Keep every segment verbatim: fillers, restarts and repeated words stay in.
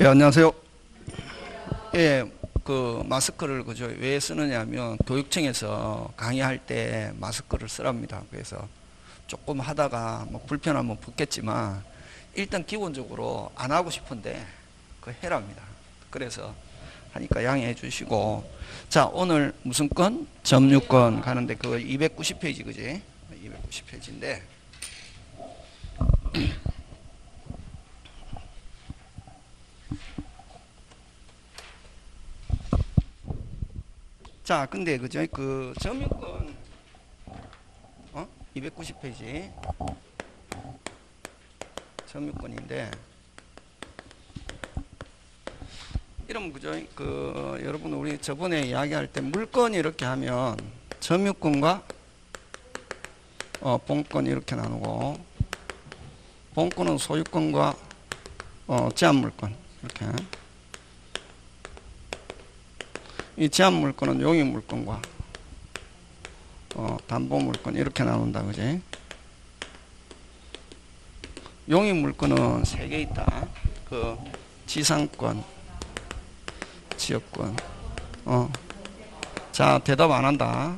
예, 안녕하세요. 예, 그 마스크를 그저 왜 쓰느냐면 교육청에서 강의할 때 마스크를 쓰랍니다. 그래서 조금 하다가 뭐 불편하면 붙겠지만 일단 기본적으로 안 하고 싶은데 그 해랍니다. 그래서 하니까 양해해 주시고, 자, 오늘 무슨 건? 점유권 가는데 그거 이백구십 페이지 그지? 이백구십 페이지인데 자, 근데 그죠? 그 점유권 어? 이백구십 페이지 점유권인데 이러면 그죠? 그 여러분 우리 저번에 이야기할 때 물건이 이렇게 하면 점유권과 어, 본권 이렇게 나누고, 본권은 소유권과 어, 제한물권 이렇게, 이 제한물권은 용익물권과 어, 담보물권 이렇게 나눈다, 그지? 용익물권은 세 개 있다. 그 지상권, 지역권. 어, 자, 대답 안 한다.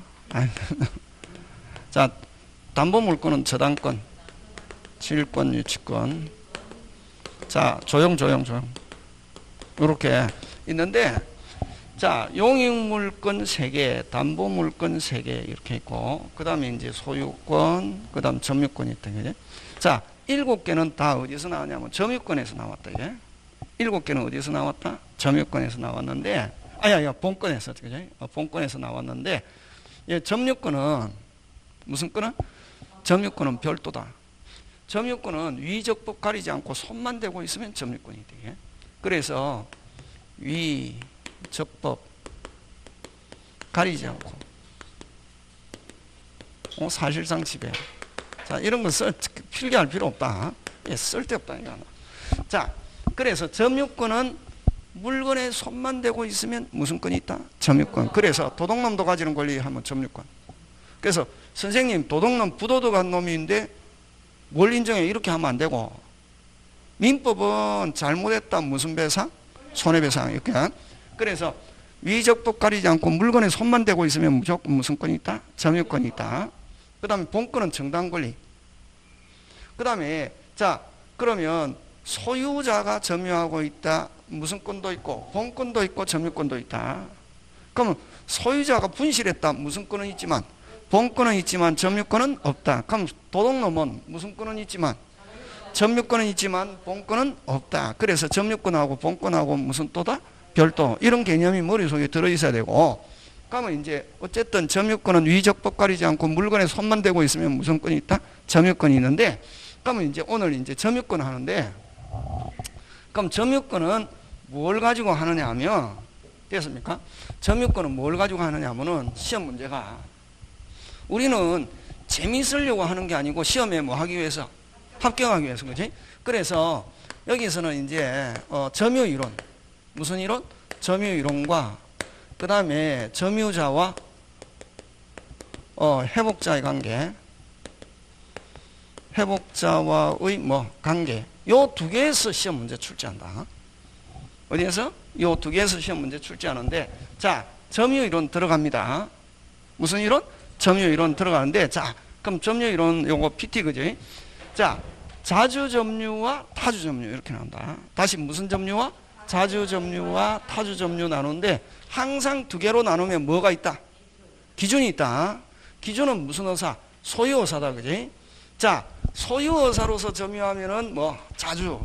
자, 담보물권은 저당권, 질권, 유치권. 자, 조용, 조용, 조용. 이렇게 있는데, 자, 용익물권 세 개, 담보물권 세 개 이렇게 있고, 그 다음에 이제 소유권, 그 다음 점유권이 있다, 그지? 자, 일곱 개는 다 어디서 나왔냐면 점유권에서 나왔다, 이게. 일곱 개는 어디서 나왔다? 점유권에서 나왔는데, 아야, 야, 본권에서, 그지? 어, 본권에서 나왔는데, 예, 점유권은, 무슨 권은? 점유권은 별도다. 점유권은 위적법 가리지 않고 손만 대고 있으면 점유권이 돼. 그래서, 위, 적법 가리지 않고 어, 사실상 지배. 자, 이런 거 쓸, 필기할 필요 없다. 예, 쓸데없다 이거. 자, 그래서 점유권은 물건에 손만 대고 있으면 무슨 권이 있다? 점유권. 그래서 도둑놈도 가지는 권리 하면 점유권. 그래서 선생님 도둑놈 부도덕한 놈인데 뭘 인정해? 이렇게 하면 안 되고, 민법은 잘못했다 무슨 배상? 손해배상. 이렇게. 그래서 위적법 가리지 않고 물건에 손만 대고 있으면 무조건 무슨 권이 있다? 점유권이 있다. 그 다음에 본권은 정당권리. 그 다음에 자, 그러면 소유자가 점유하고 있다. 무슨 권도 있고 본권도 있고 점유권도 있다. 그러면 소유자가 분실했다. 무슨 권은 있지만 본권은 있지만 점유권은 없다. 그럼 도둑놈은 무슨 권은 있지만 점유권은 있지만 본권은 없다. 그래서 점유권하고 본권하고 무슨 또다? 별도. 이런 개념이 머릿속에 들어있어야 되고, 그러면 이제 어쨌든 점유권은 위적법 가리지 않고 물건에 손만 대고 있으면 무슨 권이 있다? 점유권이 있는데, 그러면 이제 오늘 이제 점유권 하는데, 그럼 점유권은 뭘 가지고 하느냐 하면, 됐습니까? 점유권은 뭘 가지고 하느냐 하면은 시험 문제가, 우리는 재미있으려고 하는 게 아니고 시험에 뭐 하기 위해서? 합격하기 위해서, 그지? 그래서 여기서는 이제 어, 점유 이론, 무슨 이론? 점유 이론과 그 다음에 점유자와 어, 회복자의 관계, 회복자와의 뭐 관계, 요 두 개에서 시험 문제 출제한다. 어디에서? 요 두 개에서 시험 문제 출제하는데, 자, 점유 이론 들어갑니다. 무슨 이론? 점유 이론 들어가는데, 자, 그럼 점유 이론 요거 피티 그지? 자, 자주 점유와 타주 점유 이렇게 나온다. 다시 무슨 점유와? 자주 점유와 타주 점유 나누는데, 항상 두 개로 나누면 뭐가 있다? 기준이 있다. 기준은 무슨 의사? 소유 의사다, 그지? 자, 소유 의사로서 점유하면은 뭐 자주,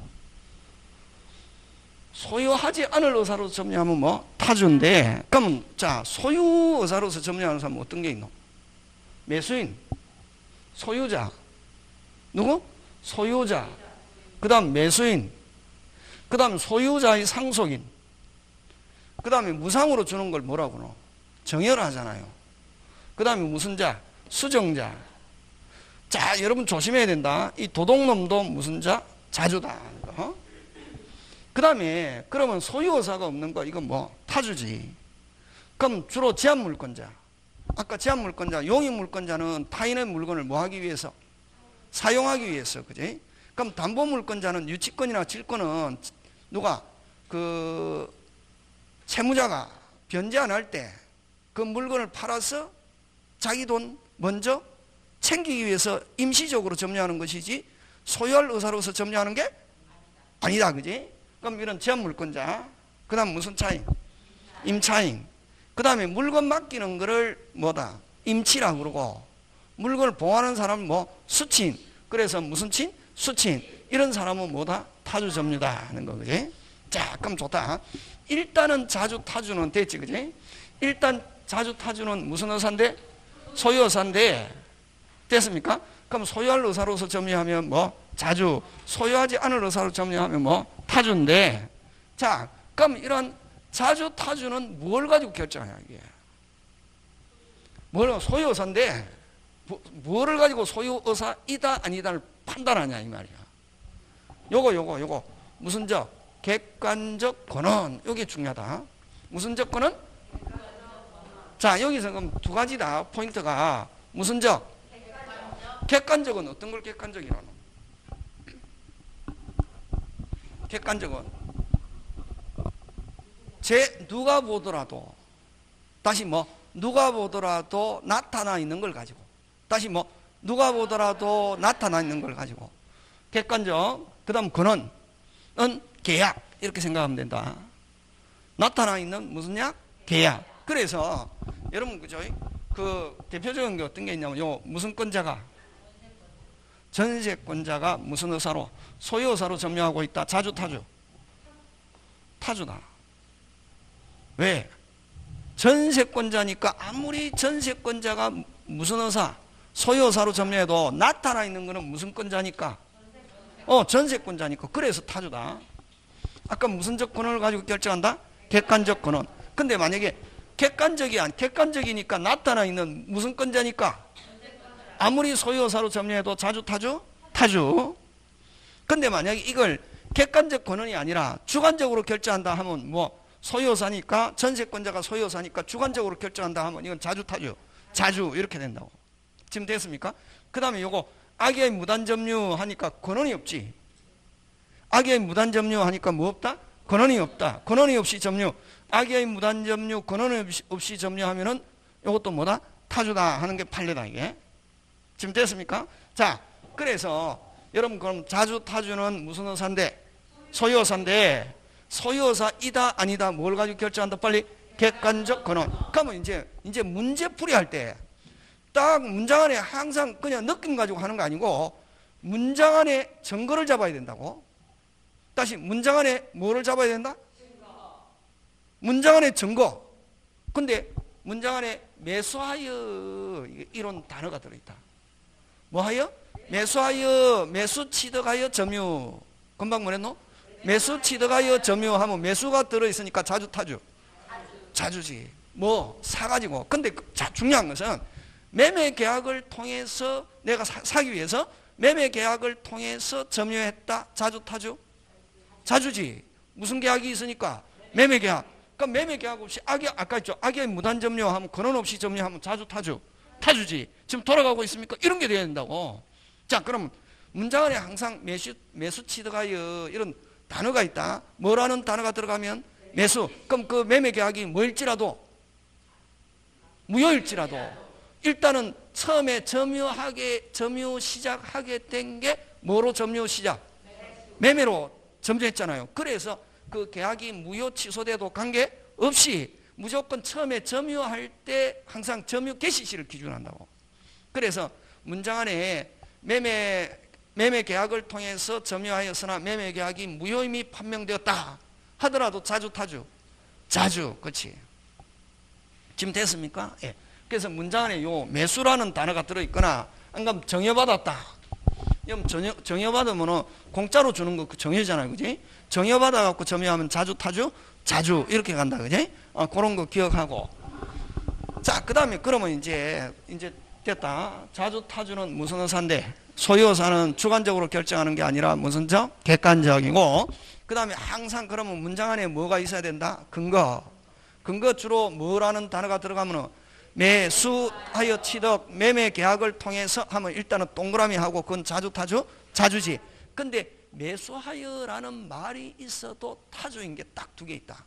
소유하지 않을 의사로서 점유하면 뭐 타주인데, 그럼 자, 소유 의사로서 점유하는 사람은 어떤 게 있노? 매수인, 소유자, 누구? 소유자. 그 다음 매수인, 그 다음 소유자의 상속인, 그 다음에 무상으로 주는 걸 뭐라고 하노? 정혈하잖아요. 그 다음에 무슨 자? 수정자. 자, 여러분 조심해야 된다. 이 도둑놈도 무슨 자? 자주다. 어? 그 다음에 그러면 소유의사가 없는 거 이건 뭐? 타주지. 그럼 주로 제한물권자. 아까 제한물권자, 용익물권자는 타인의 물건을 뭐 하기 위해서? 사용하기 위해서, 그지? 그럼 담보물권자는 유치권이나 질권은 누가? 그 채무자가 변제 안 할 때 그 물건을 팔아서 자기 돈 먼저 챙기기 위해서 임시적으로 점유하는 것이지 소유할 의사로서 점유하는 게 아니다. 그지? 그럼 이런 제한물권자, 그 다음 무슨 차임? 임차임. 그 다음에 물건 맡기는 거를 뭐다? 임치라고 그러고, 물건을 보호하는 사람은 뭐 수친. 그래서 무슨 친? 수친. 이런 사람은 뭐다? 타주 점유다 하는 거. 그지? 자, 그럼 좋다. 일단은 자주 타주는 됐지. 그지? 일단 자주 타주는 무슨 의사인데? 소유 의사인데 됐습니까? 그럼 소유할 의사로서 점유하면 뭐? 자주. 소유하지 않을 의사로 점유하면 뭐? 타주인데, 자, 그럼 이런 자주 타주는 뭘 가지고 결정하냐 이게? 뭘 소유 의사인데 뭐, 뭐를 가지고 소유 의사이다 아니다를 판단하냐 이 말이야. 요거 요거 요거 무슨적 객관적 권한, 요게 중요하다. 무슨적 권한? 자, 여기서 그럼 두 가지다. 포인트가 무슨적? 객관적은 어떤 걸 객관적이라노? 객관적은 제 누가 보더라도, 다시 뭐 누가 보더라도 나타나 있는 걸 가지고, 다시 뭐 누가 보더라도 나타나 있는 걸 가지고 객관적. 그 다음 근원은 계약, 이렇게 생각하면 된다. 나타나 있는 무슨 약? 계약. 그래서 여러분 그죠? 그 대표적인 게 어떤 게 있냐면 요 무슨 권자가, 전세권자가 무슨 의사로? 소유 의사로 점유하고 있다. 자주 타주? 타주다. 왜? 전세권자니까 아무리 전세권자가 무슨 의사? 소유 의사로 점유해도 나타나 있는 거는 무슨 권자니까? 어, 전세권자니까. 그래서 타주다. 아까 무슨적 권한을 가지고 결정한다? 객관적 권한. 근데 만약에 객관적이 아니, 객관적이니까 나타나 있는 무슨 권자니까? 아무리 소유 의사로 점유해도 자주 타주? 타주. 근데 만약에 이걸 객관적 권한이 아니라 주관적으로 결정한다 하면 뭐 소유 의사니까, 전세권자가 소유 의사니까 주관적으로 결정한다 하면 이건 자주 타주, 자주 이렇게 된다고. 지금 됐습니까? 그 다음에 요거 악의 무단점유 하니까 권한이 없지. 악의 무단점유 하니까 뭐 없다? 권한이 없다. 권한이 없이 점유. 악의 무단점유, 권한이 없이 점유하면은 요것도 뭐다? 타주다 하는 게 판례다 이게. 지금 됐습니까? 자, 그래서 여러분 그럼 자주 타주는 무슨 의사인데? 소유 의사인데, 소유 의사이다 아니다 뭘 가지고 결정한다? 빨리 객관적 권한. 그러면 이제 이제 문제풀이 할 때 딱 문장 안에 항상 그냥 느낌 가지고 하는 거 아니고 문장 안에 증거를 잡아야 된다고. 다시 문장 안에 뭐를 잡아야 된다? 증거. 문장 안에 증거. 근데 문장 안에 매수하여 이런 단어가 들어있다. 뭐하여? 매수하여, 매수 취득하여 점유. 금방 뭐랬노? 매수 취득하여 점유하면 매수가 들어있으니까 자주 타주. 자주지. 뭐 사가지고. 근데 자, 중요한 것은 매매 계약을 통해서 내가 사, 사기 위해서 매매 계약을 통해서 점유했다. 자주 타주? 자주지. 무슨 계약이 있으니까? 매매 계약. 그럼 매매 계약 없이 악의, 아까 있죠. 악의 무단 점유하면 권한 없이 점유하면 자주 타주? 타주지. 지금 돌아가고 있습니까? 이런 게 돼야 된다고. 자, 그럼 문장 안에 항상 매수, 매수 취득하여 이런 단어가 있다. 뭐라는 단어가 들어가면? 매수. 그럼 그 매매 계약이 뭐일지라도, 무효일지라도 일단은 처음에 점유하게, 점유 시작하게 된 게 뭐로 점유 시작? 매매로 점유했잖아요. 그래서 그 계약이 무효 취소돼도 관계없이 무조건 처음에 점유할 때 항상 점유 개시시를 기준한다고. 그래서 문장 안에 매매, 매매 계약을 통해서 점유하였으나 매매 계약이 무효임이 판명되었다 하더라도 자주 타주? 자주. 그렇지. 지금 됐습니까? 예. 그래서 문장 안에 요 매수라는 단어가 들어있거나 아니면 정여받았다. 정여, 정여받으면 공짜로 주는 거 정여잖아요. 그지? 정여받아갖고 점유하면 자주 타주? 자주. 이렇게 간다. 그지? 어, 그런 거 기억하고. 자, 그 다음에 그러면 이제, 이제 됐다. 자주 타주는 무슨 의사인데? 소유 의사는 주관적으로 결정하는 게 아니라 무슨 적? 객관적이고. 그 다음에 항상 그러면 문장 안에 뭐가 있어야 된다? 근거. 근거 주로 뭐라는 단어가 들어가면 매수하여 취득, 매매 계약을 통해서 하면 일단은 동그라미 하고 그건 자주 타주? 자주지. 근데 매수하여라는 말이 있어도 타주인 게 딱 두 개 있다.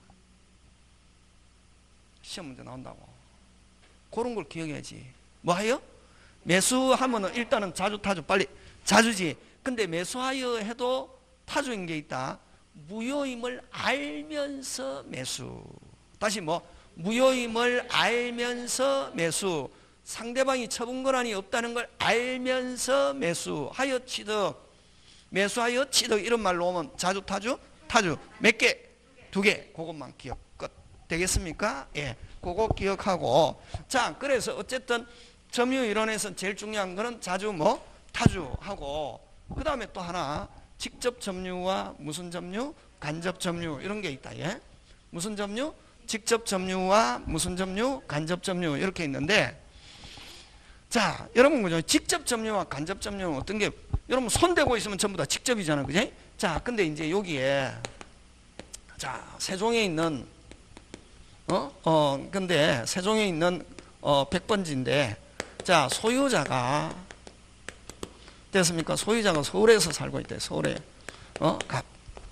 시험 문제 나온다고. 그런 걸 기억해야지. 뭐 하여? 매수하면은 일단은 자주 타주 빨리 자주지. 근데 매수하여 해도 타주인 게 있다. 무효임을 알면서 매수. 다시 뭐 무효임을 알면서 매수. 상대방이 처분 권한이 없다는 걸 알면서 매수. 하여 취득. 매수하여 취득 이런 말로 오면 자주 타주 타주 몇 개? 두 개. 그것만 기억 끝. 되겠습니까? 예. 그거 기억하고. 자, 그래서 어쨌든 점유 이론에서 제일 중요한 거는 자주 뭐 타주하고, 그 다음에 또 하나 직접 점유와 무슨 점유? 간접 점유 이런 게 있다. 예? 무슨 점유? 직접 점유와 무슨 점유? 간접 점유 이렇게 있는데, 자, 여러분 그죠? 직접 점유와 간접 점유는 어떤 게, 여러분 손대고 있으면 전부 다 직접이잖아, 그지? 자, 근데 이제 여기에 자 세종에 있는 어? 어, 근데 세종에 있는 어, 백번지인데, 자, 소유자가 됐습니까? 소유자가 서울에서 살고 있대. 서울에. 어? 갑.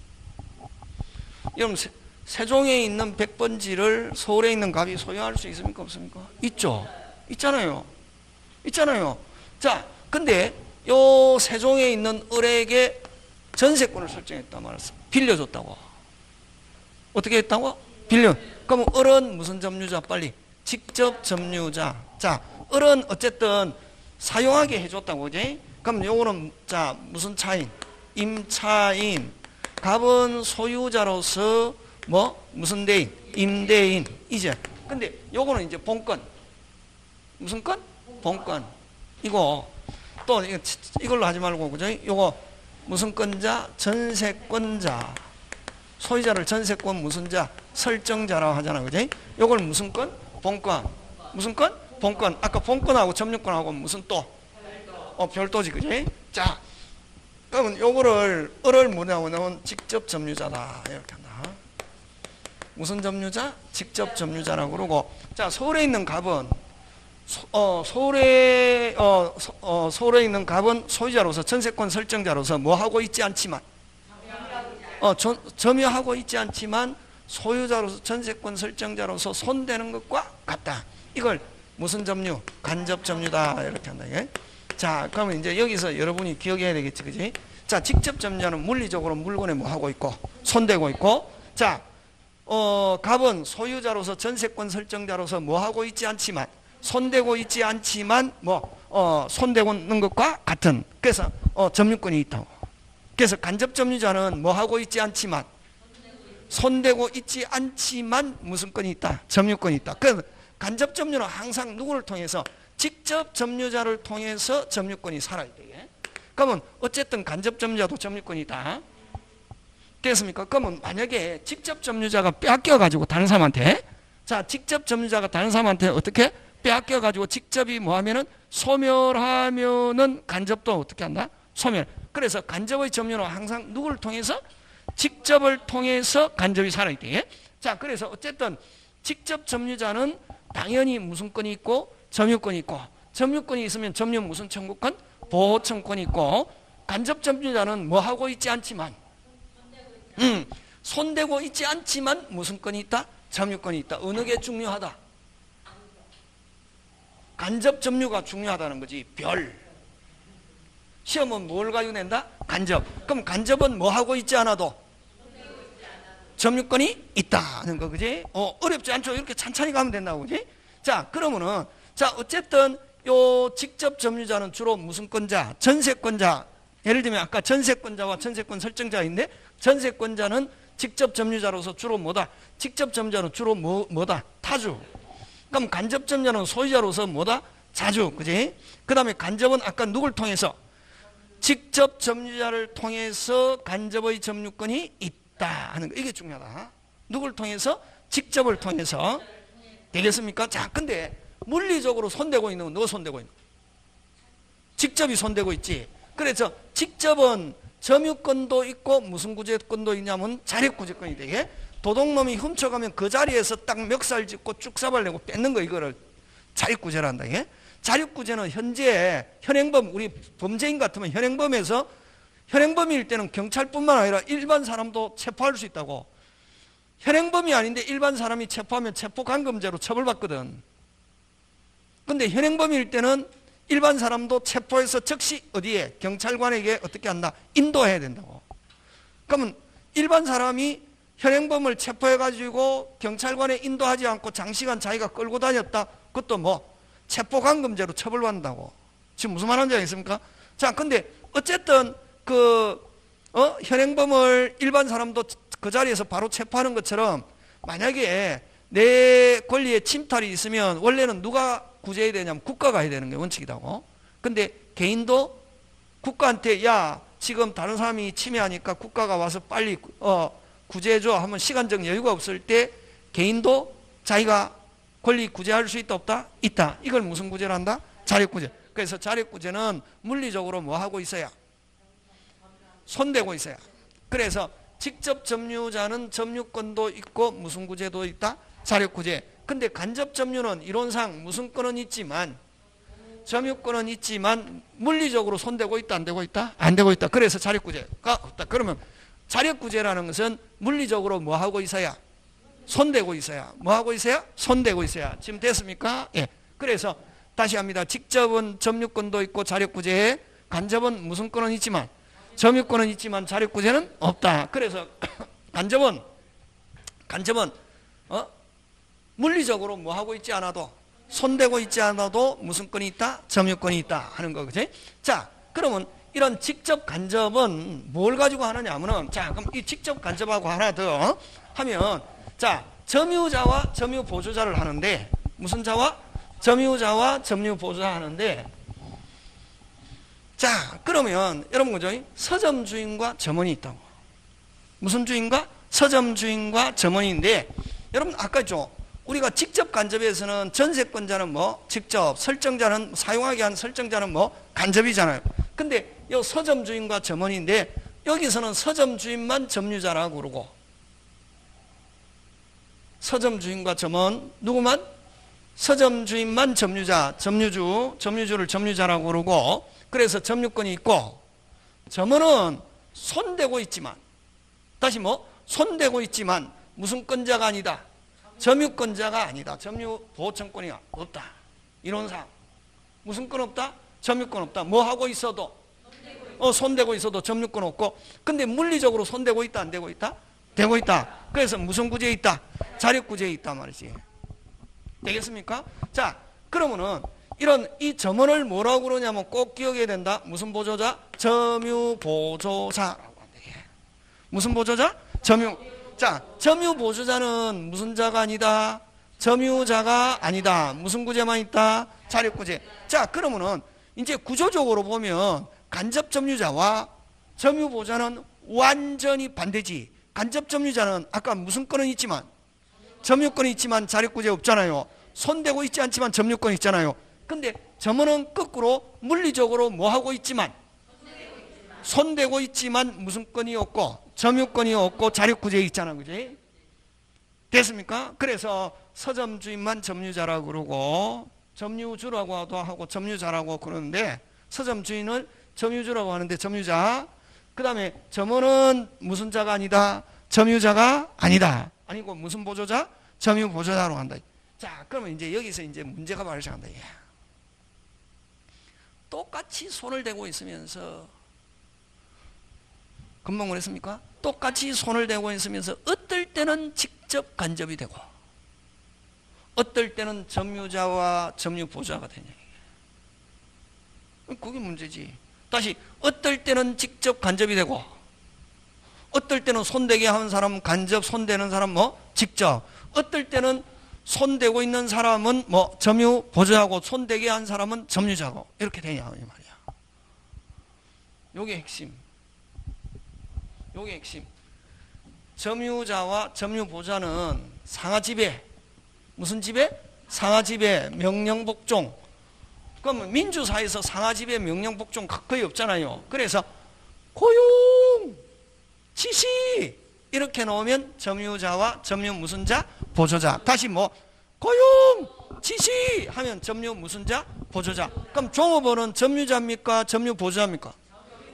여러분 세, 세종에 있는 백번지를 서울에 있는 갑이 소유할 수 있습니까? 없습니까? 있죠. 있잖아요. 있잖아요. 자, 근데 요 세종에 있는 을에게 전세권을 설정했단 말이었어. 빌려줬다고. 어떻게 했다고? 빌려. 그럼 을은 무슨 점유자? 빨리. 직접 점유자. 자, 을은 어쨌든 사용하게 해줬다고, 그지? 그럼 요거는 자 무슨 차인? 임차인. 갑은 소유자로서 뭐 무슨 대인? 임대인. 이제 근데 요거는 이제 본권. 무슨 건? 본권. 이거 또 이거 이걸로 하지 말고, 그죠? 요거 무슨 권자? 전세권자. 소유자를 전세권 무슨 자? 설정자라고 하잖아, 그지? 요걸 무슨 권? 본권. 무슨 권? 본권. 아까 본권하고 점유권하고 무슨 또? 어, 별도지, 그지? 자, 그러면 요거를 을을 뭐냐면 직접 점유자다 이렇게 한다. 무슨 점유자? 직접 점유자라고 그러고. 자, 서울에 있는 갑은 소, 어, 서울에 어, 소, 어, 서울에 있는 갑은 소유자로서 전세권 설정자로서 뭐 하고 있지 않지만 어, 전, 점유하고 있지 않지만 소유자로서 전세권 설정자로서 손대는 것과 같다. 이걸 무슨 점유? 간접 점유다 이렇게 한다. 예? 자, 그러면 이제 여기서 여러분이 기억해야 되겠지, 그지? 자, 직접 점유자는 물리적으로 물건에 뭐 하고 있고 손대고 있고, 자, 어, 갑은 소유자로서 전세권 설정자로서 뭐 하고 있지 않지만 손대고 있지 않지만 뭐 어, 손대고 있는 것과 같은. 그래서 어, 점유권이 있다고. 그래서 간접 점유자는 뭐 하고 있지 않지만 손대고 있지 않지만 무슨 권이 있다? 점유권이 있다. 그래서 간접 점유는 항상 누구를 통해서? 직접 점유자를 통해서 점유권이 살아야 돼. 그러면 어쨌든 간접 점유자도 점유권이 있다. 됐습니까? 그러면 만약에 직접 점유자가 빼앗겨 가지고 다른 사람한테, 자, 직접 점유자가 다른 사람한테 어떻게 빼앗겨 가지고 직접이 뭐 하면은 소멸하면은 간접도 어떻게 한다? 소멸. 그래서 간접의 점유는 항상 누구를 통해서? 직접을 통해서 간접이 살아야 돼. 자, 그래서 어쨌든 직접 점유자는 당연히 무슨 권이 있고 점유권이 있고, 점유권이 있으면 점유 무슨 청구권? 보호청권이 있고, 간접 점유자는 뭐 하고 있지 않지만 음, 손대고 있지 않지만 무슨 권이 있다? 점유권이 있다. 어느 게 중요하다? 간접 점유가 중요하다는 거지. 별. 시험은 뭘 가지고 낸다? 간접. 그럼 간접은 뭐 하고 있지 않아도 점유권이 있다는 거, 그지? 어, 어렵지 않죠? 이렇게 찬찬히 가면 된다고, 그지? 자, 그러면은, 자, 어쨌든, 요, 직접 점유자는 주로 무슨 권자? 전세권자. 예를 들면, 아까 전세권자와 전세권 설정자인데, 전세권자는 직접 점유자로서 주로 뭐다? 직접 점유자는 주로 뭐, 뭐다? 타주. 그럼 간접 점유자는 소유자로서 뭐다? 자주, 그지? 그 다음에 간접은 아까 누굴 통해서? 직접 점유자를 통해서 간접의 점유권이 있다 하는 거. 이게 중요하다. 누굴 통해서? 직접을 통해서. 되겠습니까? 자, 근데 물리적으로 손대고 있는 건 누가 손대고 있는 거? 직접이 손대고 있지. 그래서 직접은 점유권도 있고 무슨 구제권도 있냐면 자력구제권이 되게. 도둑놈이 훔쳐가면 그 자리에서 딱 멱살 짚고 쭉 잡아내고 뺏는 거, 이거를 자력구제라 한다. 이게. 자력구제는 현재 현행범, 우리 범죄인 같으면 현행범에서 현행범일 때는 경찰뿐만 아니라 일반 사람도 체포할 수 있다고. 현행범이 아닌데 일반 사람이 체포하면 체포감금죄로 처벌받거든. 근데 현행범일 때는 일반 사람도 체포해서 즉시 어디에? 경찰관에게 어떻게 한다? 인도해야 된다고. 그러면 일반 사람이 현행범을 체포해가지고 경찰관에 인도하지 않고 장시간 자기가 끌고 다녔다. 그것도 뭐 체포감금죄로 처벌받는다고. 지금 무슨 말하는지 알겠습니까? 자, 근데 어쨌든 그 어? 현행범을 일반 사람도 그 자리에서 바로 체포하는 것처럼 만약에 내 권리에 침탈이 있으면 원래는 누가 구제해야 되냐면 국가가 해야 되는 게 원칙이다고. 근데 개인도 국가한테 야 지금 다른 사람이 침해하니까 국가가 와서 빨리 어, 구제해줘 하면 시간적 여유가 없을 때 개인도 자기가 권리 구제할 수 있다 없다? 있다. 이걸 무슨 구제를 한다? 자력구제. 그래서 자력구제는 물리적으로 뭐 하고 있어야? 손대고 있어야. 그래서 직접 점유자는 점유권도 있고 무슨 구제도 있다? 자력구제. 근데 간접 점유는 이론상 무슨 권은 있지만 점유권은 있지만 물리적으로 손대고 있다 안 되고 있다? 안 되고 있다. 그래서 자력구제가 없다. 그러면 자력구제라는 것은 물리적으로 뭐 하고 있어야? 손대고 있어야. 뭐 하고 있어야? 손대고 있어야. 지금 됐습니까? 예. 그래서 다시 합니다. 직접은 점유권도 있고 자력구제에 간접은 무슨 권은 있지만 점유권은 있지만 자력구제는 없다. 그래서 간접은 간접은 어? 물리적으로 뭐 하고 있지 않아도 손대고 있지 않아도 무슨 권이 있다? 점유권이 있다 하는 거 그지? 자, 그러면 이런 직접 간접은 뭘 가지고 하느냐 하면은 자, 그럼 이 직접 간접하고 하나 더 하면 자, 점유자와 점유 보조자를 하는데 무슨 자와? 점유자와 점유 보조자 하는데 자, 그러면 여러분 그죠? 서점 주인과 점원이 있다고. 무슨 주인과? 서점 주인과 점원인데 여러분 아까 있죠? 우리가 직접 간접에서는 전세권자는 뭐 직접, 설정자는 사용하게 한 설정자는 뭐 간접이잖아요. 근데 이 서점 주인과 점원인데 여기서는 서점 주인만 점유자라고 그러고 서점 주인과 점원 누구만? 서점 주인만 점유자, 점유주, 점유주를 점유자라고 그러고 그래서 점유권이 있고 점원은 손대고 있지만 다시 뭐? 손대고 있지만 무슨 권자가 아니다. 점유권자가 아니다. 점유보호청권이 없다. 이론상 무슨 권 없다? 점유권 없다. 뭐 하고 있어도 어, 손대고 있어도 점유권 없고 근데 물리적으로 손대고 있다 안 되고 있다? 되고 있다. 그래서 무슨 구제에 있다? 자력구제에 있다 말이지. 되겠습니까? 자, 그러면은 이런 이 점원을 뭐라고 그러냐면 꼭 기억해야 된다. 무슨 보조자? 점유보조자라고 한다. 무슨 보조자? 점유. 자, 점유보조자는 무슨 자가 아니다? 점유자가 아니다. 무슨 구제만 있다? 자력구제. 자, 그러면은 이제 구조적으로 보면 간접 점유자와 점유보조자는 완전히 반대지. 간접 점유자는 아까 무슨 권은 있지만 점유권이 있지만 자력구제 없잖아요. 손대고 있지 않지만 점유권이 있잖아요. 근데 점원은 거꾸로 물리적으로 뭐 하고 있지만 손대고 있지만 무슨 권이 없고 점유권이 없고 자력구제에 있잖아. 그지? 됐습니까? 그래서 서점 주인만 점유자라고 그러고 점유주라고 하고 점유자라고 그러는데 서점 주인을 점유주라고 하는데 점유자 그 다음에 점원은 무슨 자가 아니다? 점유자가 아니다. 아니고 무슨 보조자? 점유보조자로 한다. 자, 그러면 이제 여기서 이제 문제가 발생한다. 예. 똑같이 손을 대고 있으면서 금방 그랬습니까? 똑같이 손을 대고 있으면서 어떨 때는 직접 간접이 되고 어떨 때는 점유자와 점유보조자가 되냐. 그게 문제지. 다시 어떨 때는 직접 간접이 되고 어떨 때는 손대게 하는 사람은 간접, 손대는 사람 뭐 직접. 어떨 때는 손대고 있는 사람은 뭐 점유 보조하고 손대게 한 사람은 점유자고 이렇게 되냐 이 말이야. 요게 핵심. 요게 핵심. 점유자와 점유 보조자는 상하 지배. 무슨 지배? 상하 지배, 명령 복종. 그럼 민주사회에서 상하 지배, 명령 복종 거의 없잖아요. 그래서 고용, 지시 이렇게 놓으면 점유자와 점유 무슨 자? 보조자. 다시 뭐 고용, 지시 하면 점유 무슨 자? 보조자. 그럼 종업원은 점유자입니까? 점유 보조자입니까?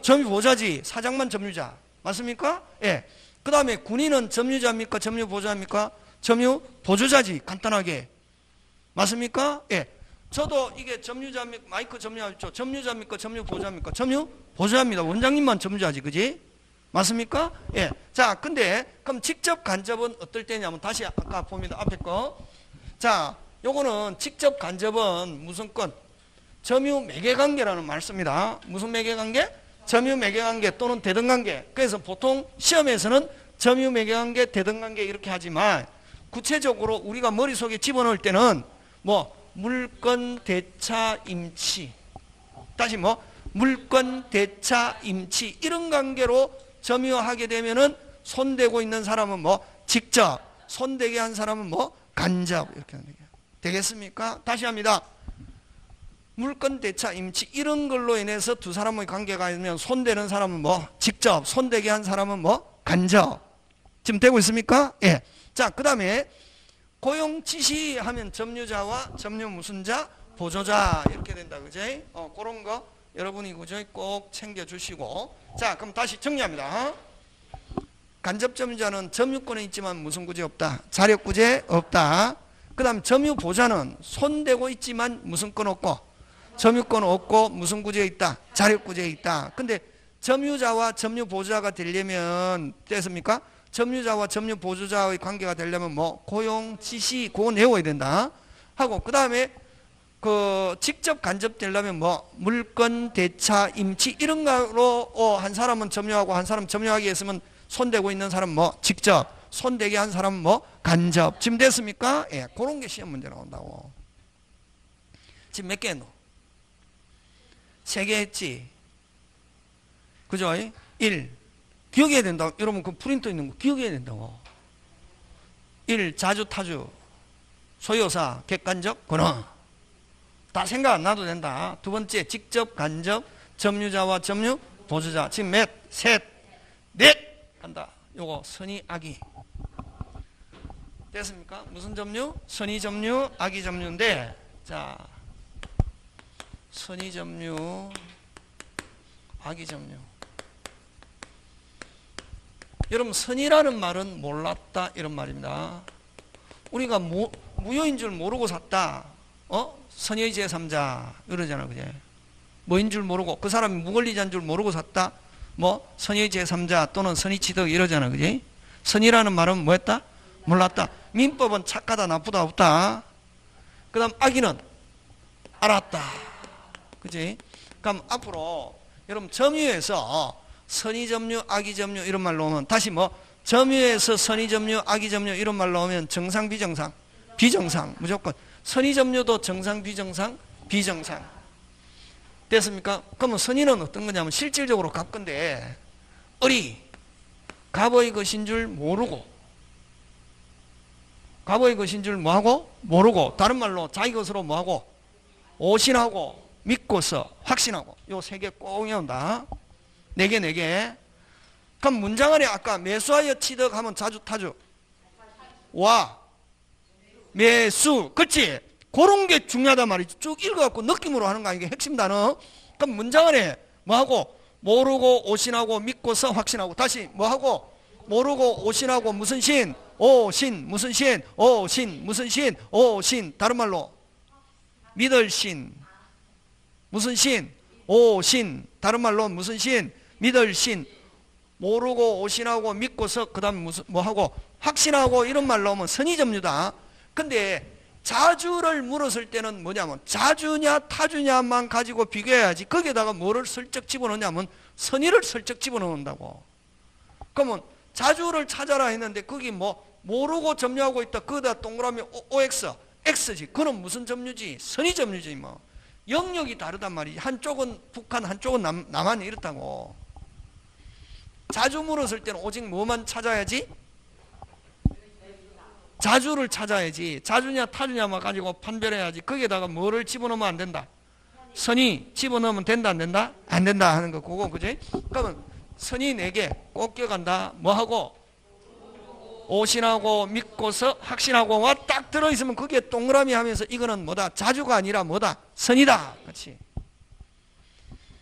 점유보좌지. 사장만 점유자. 맞습니까? 예. 그 다음에 군인은 점유자입니까? 점유보좌입니까? 점유보조자지. 간단하게. 맞습니까? 예. 저도 이게 점유자입니까? 마이크 점유하죠. 점유자입니까? 점유보좌입니까? 점유보좌입니다. 원장님만 점유자지. 그지? 맞습니까? 예. 자, 근데 그럼 직접 간접은 어떨 때냐면 다시 아까 봅니다. 앞에 거. 자, 요거는 직접 간접은 무슨 건? 점유 매개관계라는 말 씁니다. 무슨 매개관계? 점유 매개관계 또는 대등관계. 그래서 보통 시험에서는 점유 매개관계, 대등관계 이렇게 하지만 구체적으로 우리가 머릿속에 집어넣을 때는 뭐 물건, 대차, 임치. 다시 뭐 물건, 대차, 임치 이런 관계로 점유하게 되면은 손대고 있는 사람은 뭐 직접, 손대게 한 사람은 뭐 간접 이렇게 하는 거예요. 되겠습니까? 다시 합니다. 물건, 대차, 임치 이런 걸로 인해서 두 사람의 관계가 있으면 손대는 사람은 뭐 직접, 손대게 한 사람은 뭐 간접. 지금 되고 있습니까? 예. 자, 그 다음에 고용 지시 하면 점유자와 점유 무슨 자? 보조자 이렇게 된다. 그지? 어, 그런 거 여러분이 그죠? 꼭 챙겨주시고. 자, 그럼 다시 정리합니다. 간접 점유자는 점유권에 있지만 무슨 구제 없다? 자력 구제 없다. 그 다음 점유보좌는 손대고 있지만 무슨 권 없고? 점유권 없고 무슨 구제에 있다? 자력 구제에 있다. 근데 점유자와 점유보조자가 되려면 됐습니까? 점유자와 점유보조자의 관계가 되려면 뭐 고용, 지시 그거 내워야 된다 하고 그 다음에 그 직접 간접 되려면 뭐 물건, 대차, 임치 이런 거로 어, 한 사람은 점유하고 한 사람 점유하기 위해서는 손대고 있는 사람 뭐 직접, 손대게 한 사람은 뭐 간접. 지금 됐습니까? 예, 그런 게 시험 문제 나온다고. 지금 몇 개 했노? 세 개 했지. 그죠? 일. 기억해야 된다고. 여러분 그 프린터 있는 거 기억해야 된다고. 일. 자주 타주. 소요사. 객관적. 권한. 다 생각 안 나도 된다. 두 번째 직접 간접. 점유자와 점유 보조자. 지금 몇? 셋. 넷. 간다. 요거 선의 악의. 됐습니까? 무슨 점유? 선의 점유, 악의 점유인데 자 선의 점유, 악의 점유. 여러분 선의라는 말은 몰랐다 이런 말입니다. 우리가 무, 무효인 줄 모르고 샀다. 어? 선의 제삼자 이러잖아. 그제? 뭐인 줄 모르고 그 사람이 무권리자인 줄 모르고 샀다. 뭐 선의 제삼자 또는 선의 취득 이러잖아. 그제? 선의라는 말은 뭐였다? 몰랐다. 민법은 착하다 나쁘다 없다. 그 다음 악의는 알았다. 그지? 그럼 앞으로 여러분 점유에서 선의점유 악의점유 이런 말로 오면 다시 뭐 점유에서 선의점유 악의점유 이런 말로 오면 정상 비정상? 비정상 무조건. 선의점유도 정상 비정상? 비정상. 됐습니까? 그러면 선의는 어떤 거냐면 실질적으로 값 건데 어리 갑의 것인 줄 모르고 갑의 것인 줄 뭐하고? 모르고. 다른 말로 자기 것으로 뭐하고? 오신하고 믿고서 확신하고. 요 세 개 꼭 외운다. 네 개, 네 개. 그럼 문장 안에 아까 매수하여 취득하면 자주 타주. 와. 매수. 그렇지? 그런 게 중요하단 말이지. 쭉 읽어갖고 느낌으로 하는 거 아니게 핵심 단어. 그럼 문장 안에 뭐하고? 모르고 오신하고 믿고서 확신하고. 다시 뭐하고? 모르고 오신하고 무슨 신? 오신 무슨 신? 오신 무슨 신? 오신. 다른 말로 믿을 신 무슨 신? 오신. 다른 말로 무슨 신? 믿을 신. 모르고 오신하고 믿고서 그 다음 무슨 뭐하고 확신하고 이런 말로 하면 선의점유다. 근데 자주를 물었을 때는 뭐냐면 자주냐 타주냐만 가지고 비교해야지. 거기에다가 뭐를 슬쩍 집어넣냐면 선의를 슬쩍 집어넣는다고. 그러면 자주를 찾아라 했는데 거기 뭐 모르고 점유하고 있다. 거기다 동그라미 오엑스 X지. 그건 무슨 점유지? 선의 점유지 뭐. 영역이 다르단 말이지. 한쪽은 북한 한쪽은 남, 남한 이렇다고. 자주 물었을 때는 오직 뭐만 찾아야지? 자주를 찾아야지. 자주냐 타주냐만 가지고 판별해야지. 거기에다가 뭐를 집어넣으면 안 된다. 선의 집어넣으면 된다 안 된다? 안 된다 하는 거 그거 그지? 그러면 선의 네 개 꼭 기억한다. 뭐하고? 오신하고 믿고서 확신하고와 딱 들어있으면 그게 동그라미 하면서 이거는 뭐다? 자주가 아니라 뭐다? 선이다. 그렇지?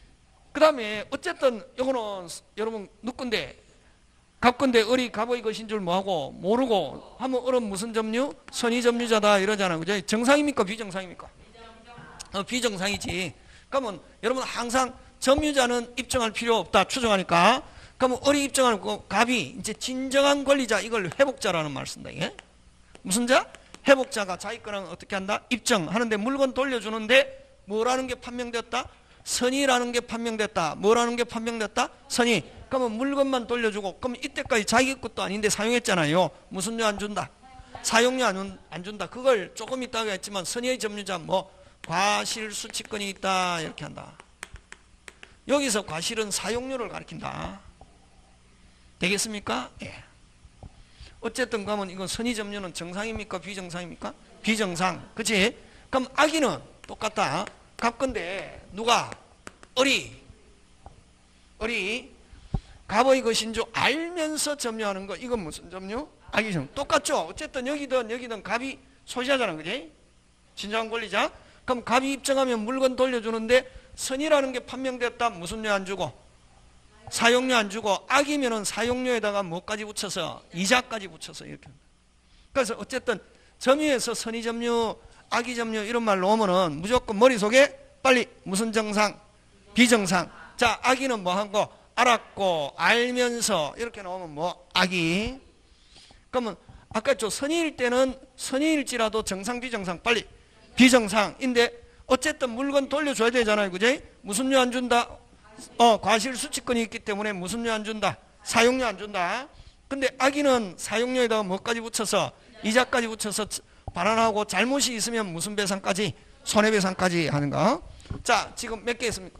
그 다음에 어쨌든 요거는 여러분 누군데 갑건데 어리 갑의 것인 줄 뭐하고 모르고 하면 어른 무슨 점유? 선의점유자다 이러잖아. 그죠? 정상입니까? 비정상입니까? 어, 비정상이지. 그러면 여러분 항상 점유자는 입증할 필요 없다. 추정하니까. 그러면 어리 입증하고 갑이 이제 진정한 권리자 이걸 회복자라는 말을 쓴다. 이게. 무슨 자? 회복자가 자기 거랑 어떻게 한다? 입증하는데 물건 돌려주는데 뭐라는 게 판명됐다? 선의라는 게 판명됐다. 뭐라는 게 판명됐다? 선의. 그러면 물건만 돌려주고 그럼 이때까지 자기 것도 아닌데 사용했잖아요. 무슨 료 안 준다? 사용료 안, 안 준다. 그걸 조금 있다가 했지만 선의의 점유자 뭐 과실수취권이 있다 이렇게 한다. 여기서 과실은 사용료를 가리킨다. 되겠습니까? 예. 어쨌든 그러면 이건 선의 점유는 정상입니까? 비정상입니까? 비정상. 그치? 그럼 악의는 똑같다. 갑건데 누가? 어리. 어리. 갑의 것인 줄 알면서 점유하는 거 이건 무슨 점유? 악의 점유. 똑같죠? 어쨌든 여기든 여기든 갑이 소지하잖아. 그지? 진정한 권리자. 그럼 갑이 입증하면 물건 돌려주는데 선의라는 게 판명됐다. 무슨 료 안 주고? 사용료 안 주고 악이면은 사용료에다가 뭐까지 붙여서 이자까지 붙여서 이렇게. 그래서 어쨌든 점유에서 선의 점유, 악의 점유 이런 말 놓으면은 무조건 머릿속에 빨리 무슨 정상? 비정상. 자, 악의는 뭐 한 거? 알았고 알면서 이렇게 나오면 뭐? 악의. 그러면 아까 저 선의일 때는 선의일지라도 정상 비정상 빨리 비정상인데 어쨌든 물건 돌려줘야 되잖아요. 그지? 무슨 료 안 준다? 어, 과실수취권이 있기 때문에 무슨 료 안 준다? 사용료 안 준다. 근데 악의는 사용료에다가 뭐까지 붙여서 이자까지 붙여서 반환하고 잘못이 있으면 무슨 배상까지? 손해배상까지 하는 거. 자, 지금 몇 개 했습니까?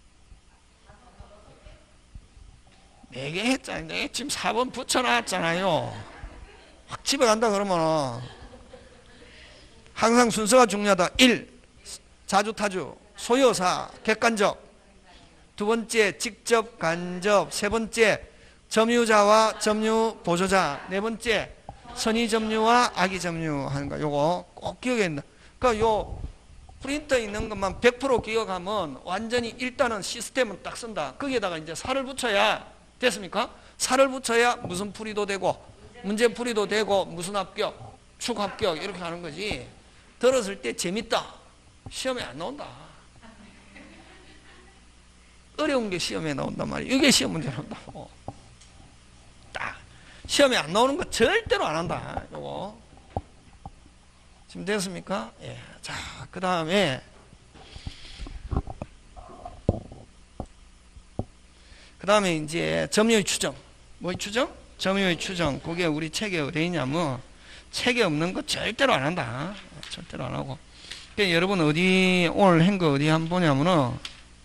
네 개 했잖아요. 네, 지금 사 번 붙여놨잖아요. 확 집어간다 그러면 항상 순서가 중요하다. 일. 자주타주, 소유사, 객관적. 두 번째, 직접 간접. 세 번째, 점유자와 점유 보조자. 네 번째, 선의 점유와 악의 점유 하는 거. 요거 꼭 기억해야 된다. 그러니까 요 프린터에 있는 것만 백 퍼센트 기억하면 완전히 일단은 시스템은 딱 쓴다. 거기에다가 이제 살을 붙여야 됐습니까? 살을 붙여야 무슨 풀이도 되고 문제 풀이도 되고 무슨 합격, 축 합격 이렇게 하는 거지. 들었을 때 재밌다. 시험에 안 나온다. 어려운 게 시험에 나온단 말이에요. 이게 시험 문제 나온다고. 딱 시험에 안 나오는 거 절대로 안 한다. 요거 지금 됐습니까? 예. 자, 그 다음에 그 다음에 이제 점유의 추정. 뭐의 추정? 점유의 추정. 그게 우리 책에 어디 있냐면 책에 없는 거 절대로 안 한다. 절대로 안 하고. 그러니까 여러분 어디 오늘 한 거 어디 한번 보냐면은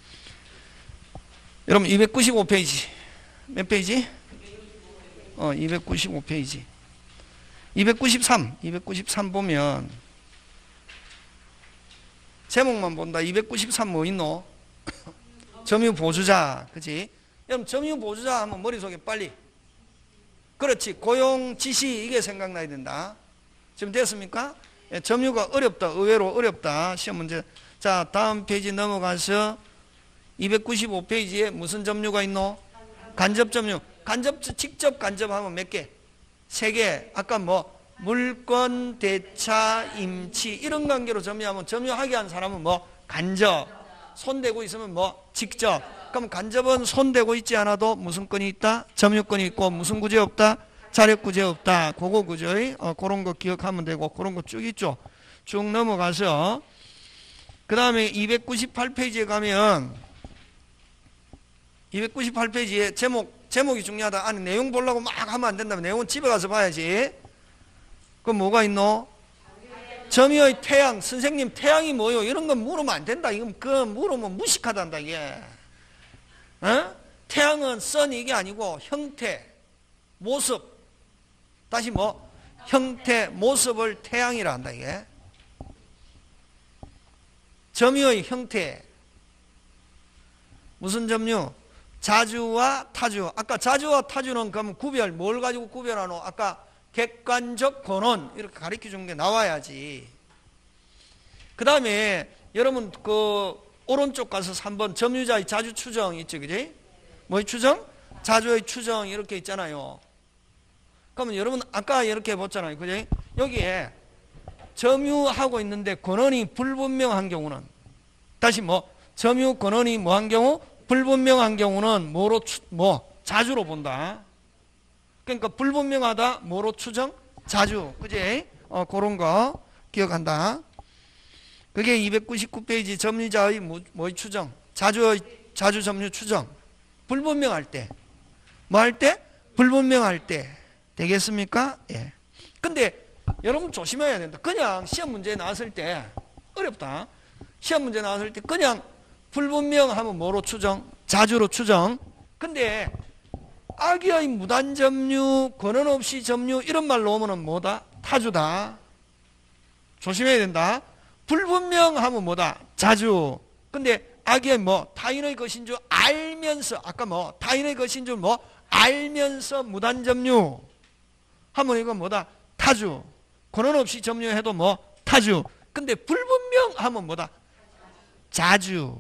여러분 이백구십오 페이지 몇 페이지? 어 이백구십오 페이지 이백구십삼 이백구십삼 보면 제목만 본다. 이백구십삼 뭐 있노? 점유 보조자. 그치? 여러분 점유 보조자 하면 머릿속에 빨리 그렇지 고용 지시 이게 생각나야 된다. 지금 됐습니까? 예, 점유가 어렵다. 의외로 어렵다. 시험 문제. 자, 다음 페이지 넘어가서 이백구십오 페이지에 무슨 점유가 있노? 간접 점유. 간접, 직접 간접하면 몇 개? 세 개. 아까 뭐 물권, 대차, 임치 이런 관계로 점유하면 점유하게 한 사람은 뭐 간접. 손대고 있으면 뭐 직접. 그럼 간접은 손대고 있지 않아도 무슨 권이 있다? 점유권이 있고 무슨 구제 없다? 자력 구제 없다. 그거 구조의 어, 그런 거 기억하면 되고 그런 거 쭉 있죠. 쭉 넘어가서 그 다음에 이백구십팔 페이지에 가면 이백구십팔 페이지에 제목 제목이 중요하다. 아니 내용 보려고 막 하면 안 된다면 내용은 집에 가서 봐야지. 그럼 뭐가 있노? 점유의 태양. 선생님 태양이 뭐요? 이런 건 물으면 안 된다. 이건 그 물으면 무식하단다 이게. 어? 태양은 선 이게 아니고 형태, 모습. 다시 뭐? 형태, 모습을 태양이라 한다 이게. 점유의 형태. 무슨 점유? 자주와 타주. 아까 자주와 타주는 그럼 구별, 뭘 가지고 구별하노? 아까 객관적 권원 이렇게 가르쳐 준 게 나와야지. 그 다음에 여러분 그 오른쪽 가서 삼 번 점유자의 자주 추정 있죠, 그지? 뭐의 추정? 자주의 추정 이렇게 있잖아요. 그러면 여러분 아까 이렇게 봤잖아요, 그지? 여기에 점유하고 있는데 권한이 불분명한 경우는 다시 뭐 점유 권한이 뭐한 경우? 불분명한 경우는 뭐로 추, 뭐 자주로 본다. 그러니까 불분명하다 뭐로 추정? 자주, 그지? 어, 그런 거 기억한다. 그게 이백구십구 페이지 점유자의 뭐, 뭐의 추정? 자주의 자주 점유 추정. 불분명할 때. 뭐 할 때? 불분명할 때. 되겠습니까? 예. 근데 여러분 조심해야 된다. 그냥 시험 문제 나왔을 때 어렵다. 시험 문제 나왔을 때 그냥 불분명하면 뭐로 추정? 자주로 추정. 근데 악의의 무단 점유, 권한 없이 점유 이런 말로 오면은 뭐다? 타주다. 조심해야 된다. 불분명하면 뭐다? 자주. 근데 악의의 뭐 타인의 것인 줄 알면서 아까 뭐 타인의 것인 줄 뭐 알면서 무단 점유 하면 이건 뭐다? 타주. 권한 없이 점유해도 뭐 타주. 근데 불분명하면 뭐다? 자주.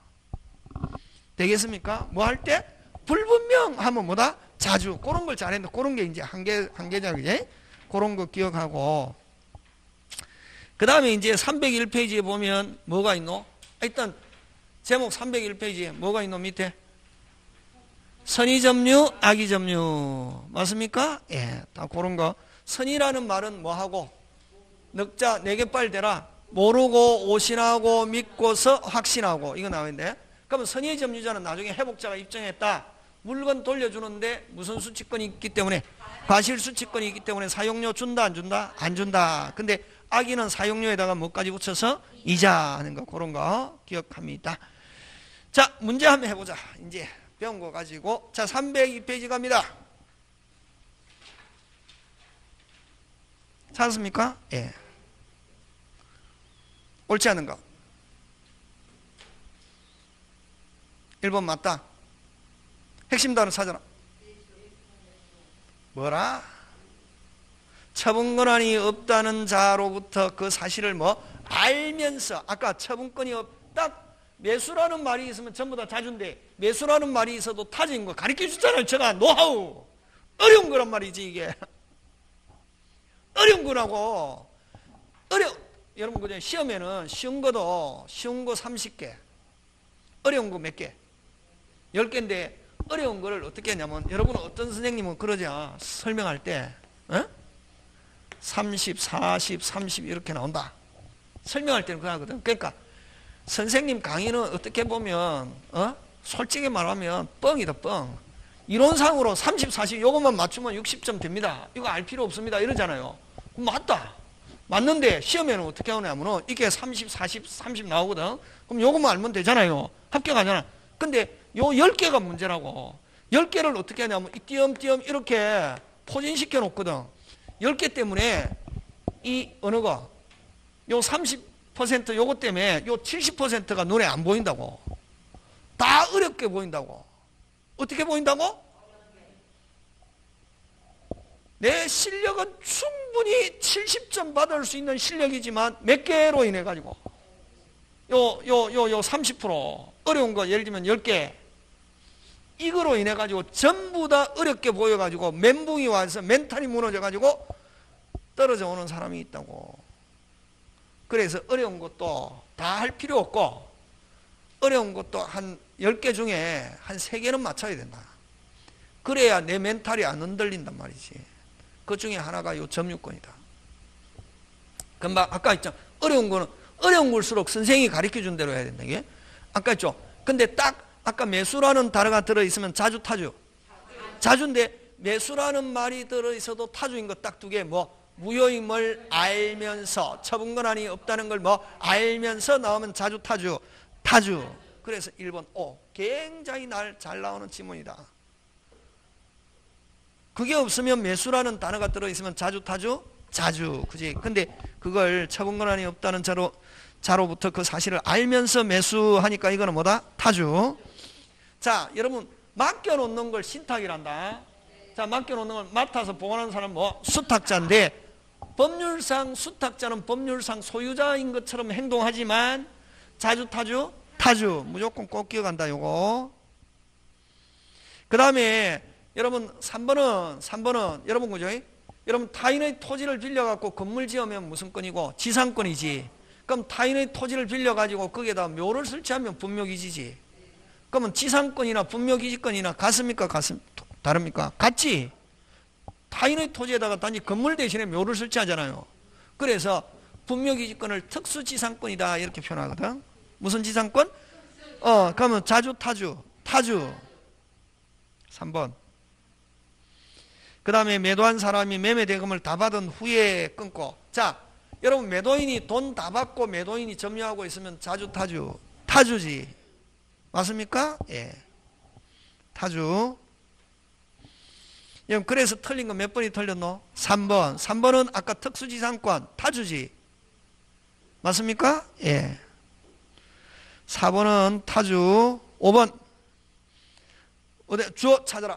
되겠습니까? 뭐 할 때? 불분명하면 뭐다? 자주. 그런 걸 잘했는데 그런 게 이제 한계 한계작이지. 그런 거 기억하고. 그 다음에 이제 삼백일 페이지에 보면 뭐가 있노? 일단 제목 삼백일 페이지에 뭐가 있노? 밑에 선의 점유, 악의 점유 맞습니까? 예, 다 그런 거. 선의라는 말은 뭐하고? 넉자 네 개 빨 대라. 모르고 오신하고 믿고서 확신하고 이거 나오는데 그러면 선의 점유자는 나중에 회복자가 입증했다. 물건 돌려주는데 무슨 수취권이 있기 때문에 과실 수취권이 있기 때문에 사용료 준다 안 준다? 안 준다. 근데 악의는 사용료에다가 뭐까지 붙여서 이자 하는 거 그런 거 기억합니다. 자 문제 한번 해보자. 이제 배운 거 가지고 자 삼백이 페이지 갑니다. 찾았습니까? 예. 옳지 않은 거. 일 번 맞다. 핵심 단어 찾아라. 뭐라? 처분 권한이 없다는 자로부터 그 사실을 뭐 알면서 아까 처분권이 없다. 매수라는 말이 있으면 전부 다 자주인데 매수라는 말이 있어도 타주인 거 가르쳐 주잖아요. 제가 노하우. 어려운 거란 말이지 이게. 어려운 거라고. 어려. 여러분 그냥 시험에는 쉬운 거도 쉬운 거 삼십 개. 어려운 거 몇 개? 열 개인데 어려운 거를 어떻게 하냐면 여러분은 어떤 선생님은 그러죠. 설명할 때 어? 삼십, 사십, 삼십 이렇게 나온다. 설명할 때는 그러거든. 그러니까 선생님 강의는 어떻게 보면 어? 솔직히 말하면 뻥이다 뻥. 이론상으로 삼십, 사십 요것만 맞추면 육십 점 됩니다. 이거 알 필요 없습니다. 이러잖아요. 맞다. 맞는데 시험에는 어떻게 하냐면 이게 삼십, 사십, 삼십 나오거든. 그럼 요것만 알면 되잖아요. 합격하잖아. 근데 요 열 개가 문제라고. 열 개를 어떻게 하냐면 이 띄엄띄엄 이렇게 포진시켜 놓거든. 열 개 때문에 이 어느 거 요 삼십 퍼센트 요것 때문에 요 칠십 퍼센트가 눈에 안 보인다고. 다 어렵게 보인다고. 어떻게 보인다고? 내 실력은 충분히 칠십 점 받을 수 있는 실력이지만 몇 개로 인해 가지고 요 요 요 요 삼십 퍼센트 어려운 거 예를 들면 열 개 이거로 인해 가지고 전부 다 어렵게 보여 가지고 멘붕이 와서 멘탈이 무너져 가지고 떨어져 오는 사람이 있다고. 그래서 어려운 것도 다 할 필요 없고 어려운 것도 한 열 개 중에 한 세 개는 맞춰야 된다. 그래야 내 멘탈이 안 흔들린단 말이지. 그 중에 하나가 요 점유권이다. 금방 아까 했죠. 어려운 거는 어려운 걸수록 선생님이 가르쳐 준 대로 해야 된다. 이게 아까 했죠. 근데 딱 아까 매수라는 단어가 들어있으면 자주 타주. 자주인데 매수라는 말이 들어있어도 타주인 거 딱 두 개. 뭐 무효임을 알면서 처분 권한이 없다는 걸 뭐 알면서 나오면 자주 타주. 타주. 그래서 일 번 오. 굉장히 날 잘 나오는 지문이다. 그게 없으면 매수라는 단어가 들어있으면 자주 타주. 자주. 그지? 근데 그걸 처분 권한이 없다는 자로 자로부터 그 사실을 알면서 매수하니까 이거는 뭐다? 타주. 자, 여러분 맡겨놓는 걸 신탁이란다. 자, 맡겨놓는 걸 맡아서 보관하는 사람은 뭐? 수탁자인데 법률상 수탁자는 법률상 소유자인 것처럼 행동하지만 자주 타주? 타주. 무조건 꼭 기억한다, 요거. 그 다음에 여러분 삼 번은 삼 번은 여러분 그죠? 여러분 타인의 토지를 빌려갖고 건물 지으면 무슨 건이고? 지상권이지. 그럼 타인의 토지를 빌려가지고 거기에다 묘를 설치하면 분묘기지지. 그러면 지상권이나 분묘기지권이나 같습니까? 같습, 다릅니까? 같지? 타인의 토지에다가 단지 건물 대신에 묘를 설치하잖아요. 그래서 분묘기지권을 특수지상권이다 이렇게 표현하거든. 무슨 지상권? 어, 그러면 자주 타주. 타주. 삼 번. 그 다음에 매도한 사람이 매매 대금을 다 받은 후에 끊고. 자, 여러분 매도인이 돈 다 받고 매도인이 점유하고 있으면 자주 타주. 타주지. 맞습니까? 예. 타주. 그래서 틀린 거 몇 번이 틀렸노? 삼 번. 삼 번은 아까 특수지상권 타주지. 맞습니까? 예. 사 번은 타주. 오 번. 어디 주어 찾아라.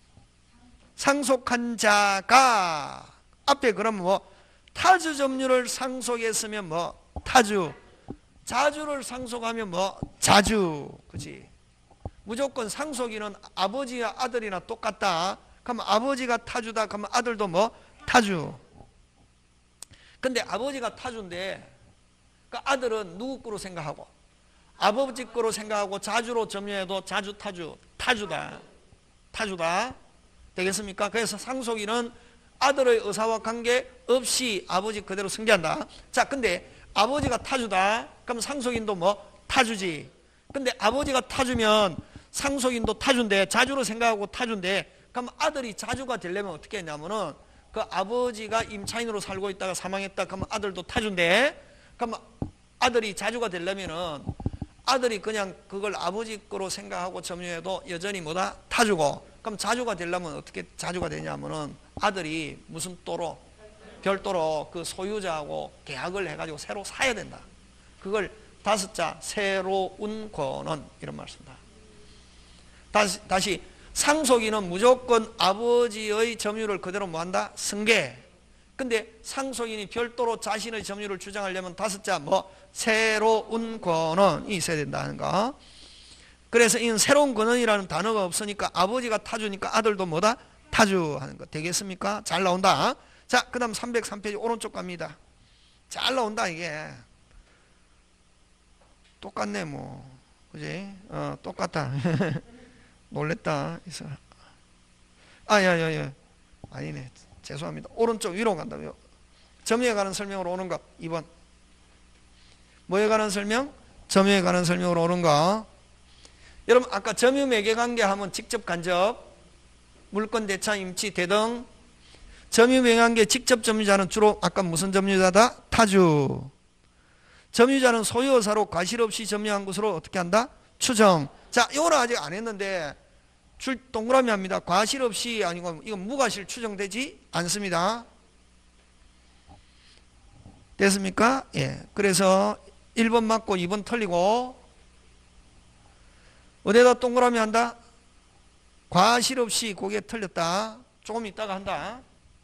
상속한 자가 앞에 그러면 뭐 타주 점유를 상속했으면 뭐 타주, 자주를 상속하면 뭐 자주. 그치? 무조건 상속인은 아버지와 아들이나 똑같다. 그러면 아버지가 타주다. 그러면 아들도 뭐 타주. 근데 아버지가 타주인데 그 아들은 누구 거로 생각하고 아버지 거로 생각하고 자주로 점유해도 자주 타주. 타주다. 타주다. 되겠습니까? 그래서 상속인은 아들의 의사와 관계없이 아버지 그대로 승계한다. 자, 근데 아버지가 타주다. 그럼 상속인도 뭐 타주지. 근데 아버지가 타주면 상속인도 타주인데 자주로 생각하고 타주인데 그럼 아들이 자주가 되려면 어떻게 했냐면은 그 아버지가 임차인으로 살고 있다가 사망했다. 그러면 아들도 타주인데 그럼 아들이 자주가 되려면은 아들이 그냥 그걸 아버지 거로 생각하고 점유해도 여전히 뭐다? 타주고. 그럼 자주가 되려면 어떻게 자주가 되냐면은 아들이 무슨 또로? 별도로 그 소유자하고 계약을 해가지고 새로 사야 된다. 그걸 다섯 자 새로운 권은 이런 말 쓴다. 다시, 다시 상속인은 무조건 아버지의 점유를 그대로 뭐한다? 승계. 근데 상속인이 별도로 자신의 점유를 주장하려면 다섯 자 뭐 새로운 권한이 있어야 된다는 거. 그래서 이 새로운 권한이라는 단어가 없으니까 아버지가 타주니까 아들도 뭐다? 타주하는 거. 되겠습니까? 잘 나온다. 자, 그 다음 삼백삼 페이지 오른쪽 갑니다. 잘 나온다 이게. 똑같네 뭐. 그지? 어, 똑같다. 놀랬다. 그래서 아, 야, 야, 야. 아니네. 죄송합니다. 오른쪽 위로 간다며. 점유에 관한 설명으로 오는 거 이 번. 뭐에 관한 설명? 점유에 관한 설명으로 오는 거. 여러분 아까 점유 매개 관계 하면 직접 간접, 물권 대차 임치 대등. 점유 매개 관계 직접 점유자는 주로 아까 무슨 점유자다? 타주. 점유자는 소유의사로 과실 없이 점유한 것으로 어떻게 한다? 추정. 자, 이거는 아직 안 했는데 줄 동그라미 합니다. 과실 없이 아니고 이건 무과실 추정되지 않습니다. 됐습니까? 예. 그래서 일 번 맞고 이 번 틀리고 어디에다 동그라미 한다? 과실 없이 그게 틀렸다. 조금 있다가 한다.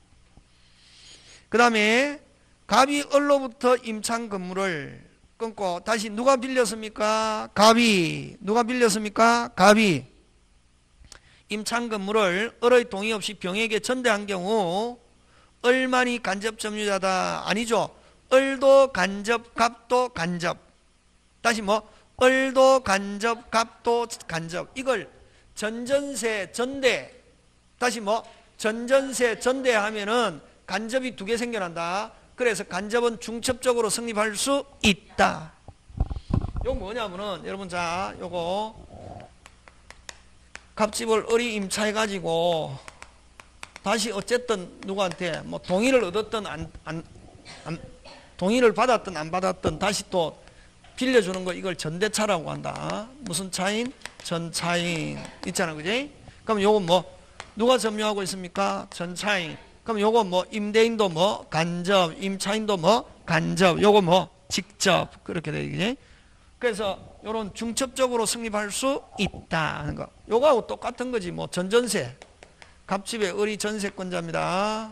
그 다음에 갑이 을로부터 임차한 건물을 끊고 다시 누가 빌렸습니까? 갑이. 누가 빌렸습니까? 갑이. 임차한 건물을 을의 동의 없이 병에게 전대한 경우 을만이 간접 점유자다. 아니죠. 을도 간접, 갑도 간접. 다시 뭐? 을도 간접, 갑도 간접. 이걸 전전세, 전대. 다시 뭐? 전전세, 전대 하면은 간접이 두 개 생겨난다. 그래서 간접은 중첩적으로 성립할 수 있다. 요거 뭐냐면은 여러분 자, 요거 갑집을 을이 임차해가지고 다시 어쨌든 누구한테 뭐 동의를 얻었든 안, 안, 안 동의를 받았든 안 받았든 다시 또 빌려주는 거 이걸 전대차라고 한다. 무슨 차인? 전차인 있잖아, 그지? 그럼 요거 뭐 누가 점유하고 있습니까? 전차인. 그럼 요거 뭐 임대인도 뭐 간접, 임차인도 뭐 간접, 요거 뭐 직접 그렇게 되겠지? 그래서 요런 중첩적으로 성립할 수 있다 하는 거. 요거하고 똑같은 거지. 뭐 전전세. 갑집의 을이 전세권자입니다.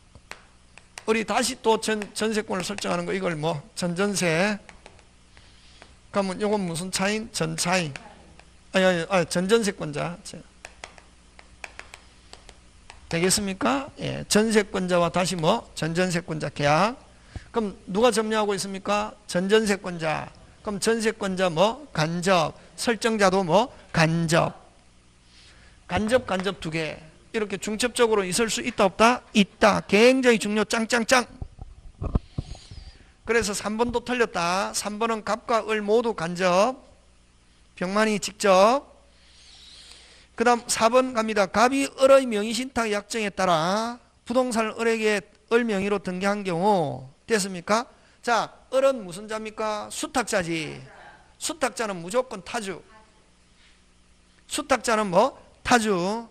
을이 다시 또 전, 전세권을 설정하는 거 이걸 뭐 전전세. 그러면 요건 무슨 차인? 전차인. 아니, 아니, 아니 전전세권자. 되겠습니까? 예, 전세권자와 다시 뭐? 전전세권자 계약. 그럼 누가 점유하고 있습니까? 전전세권자. 그럼 전세권자 뭐? 간접. 설정자도 뭐? 간접. 간접, 간접 두 개. 이렇게 중첩적으로 있을 수 있다, 없다? 있다. 굉장히 중요. 짱짱짱. 그래서 삼 번도 틀렸다. 삼 번은 갑과 을 모두 간접. 병만이 직접. 그 다음 사 번 갑니다. 갑이 을의 명의신탁 약정에 따라 부동산을 을에게 을 명의로 등기한 경우 됐습니까? 자, 을은 무슨 자입니까? 수탁자지. 수탁자는 무조건 타주. 수탁자는 뭐? 타주.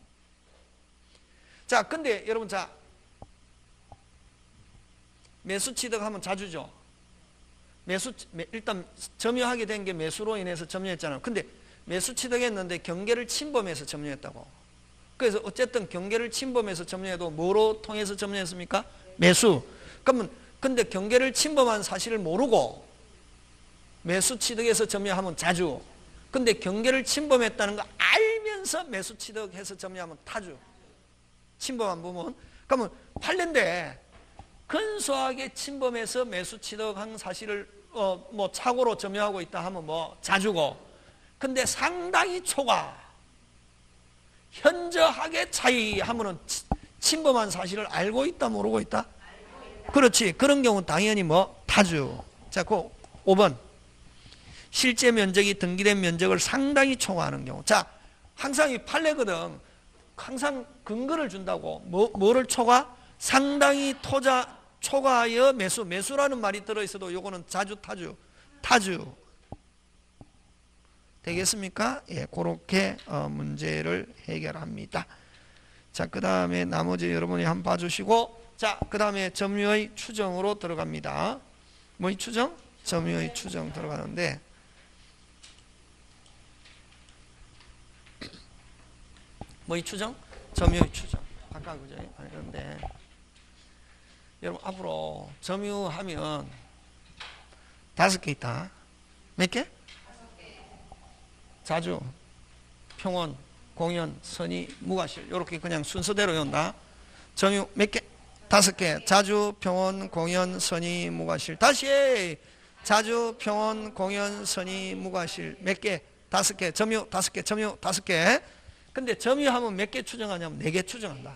자, 근데 여러분, 자, 매수 취득하면 자주죠. 매수, 일단 점유하게 된 게 매수로 인해서 점유했잖아요. 근데 매수 취득했는데 경계를 침범해서 점유했다고. 그래서 어쨌든 경계를 침범해서 점유해도 뭐로 통해서 점유했습니까? 매수. 그러면 근데 경계를 침범한 사실을 모르고 매수 취득해서 점유하면 자주. 근데 경계를 침범했다는 거 알면서 매수 취득해서 점유하면 타주. 침범한 부분. 그러면 판례인데 근소하게 침범해서 매수 취득한 사실을 어 뭐 착오로 점유하고 있다 하면 뭐 자주고. 근데 상당히 초과, 현저하게 차이하면은 침범한 사실을 알고 있다, 모르고 있다? 그렇지. 그런 경우는 당연히 뭐 타주. 자, 그 오 번. 실제 면적이 등기된 면적을 상당히 초과하는 경우. 자, 항상 이 판례거든. 항상 근거를 준다고. 뭐, 뭐를 초과? 상당히 토자 초과하여 매수. 매수라는 말이 들어있어도 요거는 자주, 타주. 타주. 되겠습니까? 예, 그렇게 어, 문제를 해결합니다. 자, 그 다음에 나머지 여러분이 한번 봐주시고, 자, 그 다음에 점유의 추정으로 들어갑니다. 뭐의 추정? 점유의 추정 들어가는데, 뭐의 추정? 점유의 추정. 아까 그죠? 아니, 그런데 여러분 앞으로 점유하면 다섯 개 있다. 몇 개? 자주, 평원, 공연, 선의, 무과실 이렇게 그냥 순서대로 연다. 점유 몇 개? 다섯 개. 자주, 평원, 공연, 선의, 무과실. 다시 자주, 평원, 공연, 선의, 무과실 몇 개? 다섯 개. 점유 다섯 개. 점유 다섯 개. 근데 점유하면 몇 개 추정하냐면 네 개 추정한다.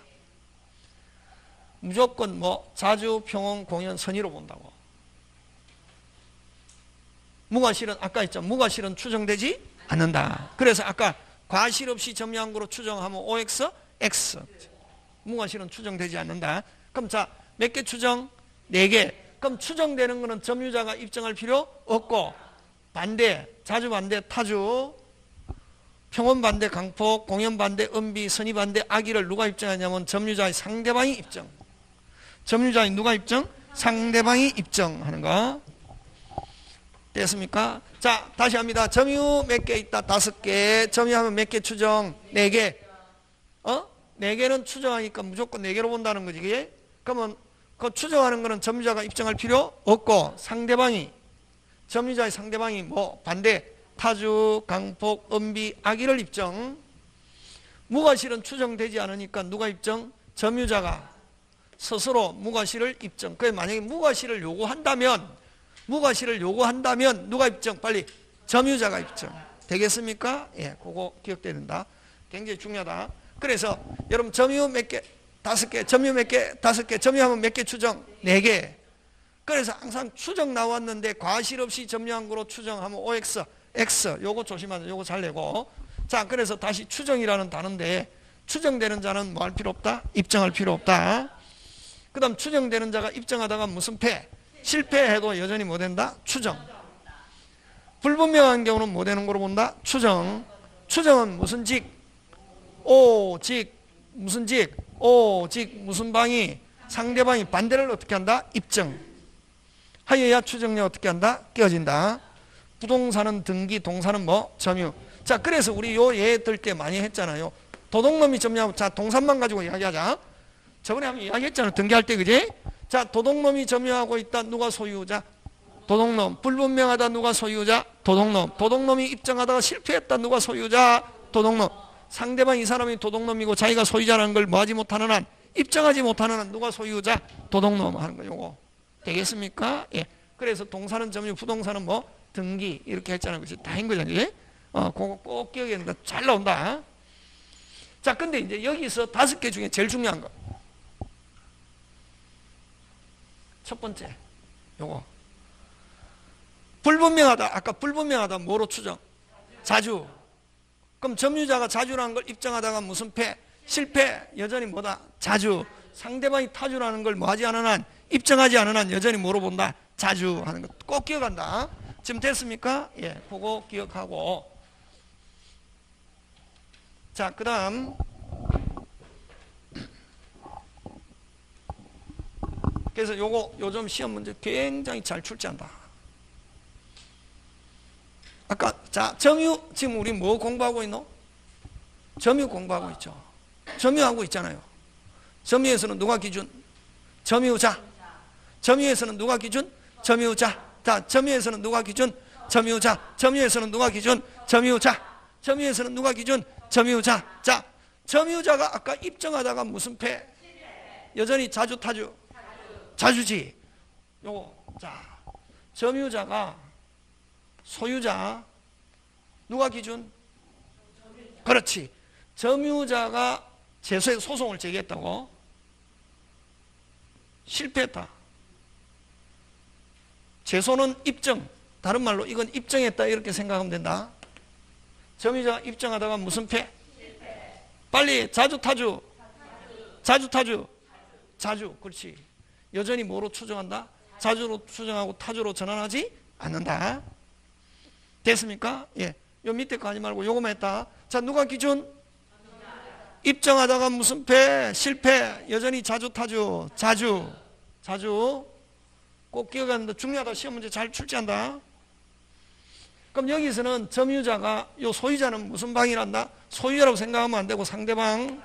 무조건 뭐 자주, 평원, 공연, 선의로 본다고. 무과실은 아까 했죠. 무과실은 추정되지 않는다. 그래서 아까 과실 없이 점유한 거로 추정하면 오엑스, X. 무과실은 추정되지 않는다. 그럼 자, 몇 개 추정? 네 개. 그럼 추정되는 거는 점유자가 입증할 필요 없고, 반대, 자주 반대, 타주, 평원 반대, 강폭, 공연 반대, 은비, 선의 반대, 악의를 누가 입증하냐면 점유자의 상대방이 입증. 점유자의 누가 입증? 상대방이 입증하는 거. 됐습니까? 자, 다시 합니다. 점유 몇 개 있다? 다섯 개. 점유하면 몇 개 추정? 네 개. 어? 네 개는 추정하니까 무조건 네 개로 본다는 거지. 그게? 그러면 그 추정하는 거는 점유자가 입증할 필요 없고, 상대방이, 점유자의 상대방이 뭐 반대, 타주, 강폭, 은비, 악의를 입증. 무과실은 추정되지 않으니까 누가 입증? 점유자가 스스로 무과실을 입증. 그래, 만약에 무과실을 요구한다면 무과실을 요구한다면 누가 입증? 빨리 점유자가 입증. 되겠습니까? 예, 그거 기억돼야 된다. 굉장히 중요하다. 그래서 여러분 점유 몇 개? 다섯 개. 점유 몇 개? 다섯 개. 점유하면 몇 개 추정? 네 개. 그래서 항상 추정 나왔는데 과실 없이 점유한 거로 추정하면 오엑스, X. 요거 조심하세요. 요거 잘 내고. 자, 그래서 다시 추정이라는 단어인데 추정되는 자는 뭐 할 필요 없다? 입증할 필요 없다. 그 다음 추정되는 자가 입증하다가 무슨 패? 실패해도 여전히 뭐 된다? 추정. 불분명한 경우는 뭐 되는 거로 본다? 추정. 추정은 무슨 직? 오직. 무슨 직? 오직. 무슨 방이? 상대방이 반대를 어떻게 한다? 입증. 하여야 추정이 어떻게 한다? 깨어진다. 부동산은 등기, 동산은 뭐? 점유. 자, 그래서 우리 요 예 들 때 많이 했잖아요. 도둑놈이 점유하면, 자, 동산만 가지고 이야기하자. 저번에 한번 이야기했잖아. 등기할 때, 그지? 자, 도둑놈이 점유하고 있다. 누가 소유자? 도둑놈. 불분명하다. 누가 소유자? 도둑놈. 도둑놈이 입증하다가 실패했다. 누가 소유자? 도둑놈. 상대방 이 사람이 도둑놈이고 자기가 소유자라는 걸 뭐하지 못하는 한, 입증하지 못하는 한 누가 소유자? 도둑놈 하는 거. 요거 되겠습니까? 예. 그래서 동사는 점유, 부동사는 뭐 등기 이렇게 했잖아요. 그치? 다인 거잖아. 예? 어, 그거 꼭 기억해야 된다. 잘 나온다. 자, 근데 이제 여기서 다섯 개 중에 제일 중요한 거. 첫 번째, 요거. 불분명하다. 아까 불분명하다. 뭐로 추정? 자주. 그럼 점유자가 자주라는 걸 입증하다가 무슨 패? 실패. 여전히 뭐다? 자주. 상대방이 타주라는 걸 뭐 하지 않은 한, 입증하지 않은 한 여전히 뭐로 본다? 자주 하는 거 꼭 기억한다. 지금 됐습니까? 예, 그거 기억하고. 자, 그 다음. 그래서 요거, 요즘 시험 문제 굉장히 잘 출제한다. 아까, 자, 점유, 지금 우리 뭐 공부하고 있노? 점유 공부하고 있죠. 점유하고 있잖아요. 점유에서는 누가 기준? 점유자. 점유에서는 누가 기준? 점유자. 자, 점유에서는 누가 기준? 점유자. 점유에서는 누가 기준? 점유자. 점유에서는 누가 기준? 점유자. 자, 점유자가 아까 입증하다가 무슨 패? 여전히 자주 타주. 자주지. 요거. 자, 점유자가 소유자. 누가 기준? 그렇지. 점유자가 제소에 소송을 제기했다고? 실패했다. 제소는 입증. 다른 말로 이건 입증했다 이렇게 생각하면 된다. 점유자가 입증하다가 무슨 패? 실패. 빨리. 자주 타주. 자주 타주. 자주. 그렇지. 여전히 뭐로 추정한다? 자주로 추정하고 타주로 전환하지 않는다. 됐습니까? 예. 요 밑에 거 하지 말고 요거만 했다. 자, 누가 기준? 입증하다가 무슨 패? 실패. 여전히 자주 타주. 자주. 자주. 꼭 기억하는데 중요하다. 시험 문제 잘 출제한다. 그럼 여기서는 점유자가, 요 소유자는 무슨 방이란다? 소유자라고 생각하면 안 되고 상대방을